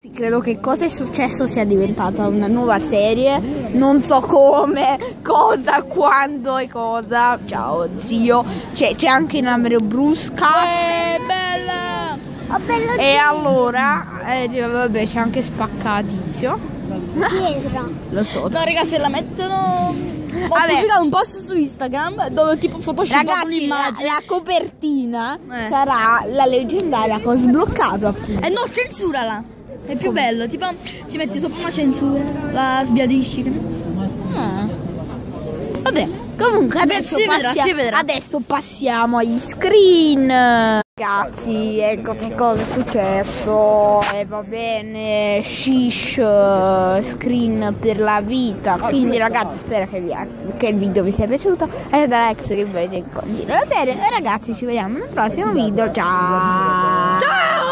Credo che Cosa è successo sia diventata una nuova serie, non so come, cosa, quando e cosa. Ciao zio, c'è anche Namero Brusca. Bella! Oh, bello e allora, vabbè, c'è anche Spaccatizio. Pietra. Lo so. No ragazzi, se la mettono... Ho pubblicato un post su Instagram dove tipo photoshop l'immagine. La copertina sarà la leggendaria che ho sbloccato appunto. No, censurala. È più bello, tipo ci metti sopra una censura, la sbiadisci. Vabbè, comunque adesso, si vedrà. Adesso passiamo agli screen. Ragazzi, ecco che cosa è successo. E va bene, shish, screen per la vita. Quindi ragazzi, spero che il video vi sia piaciuto. Lasciate like se volete continuare la serie. E ragazzi, ci vediamo nel prossimo video. Ciao!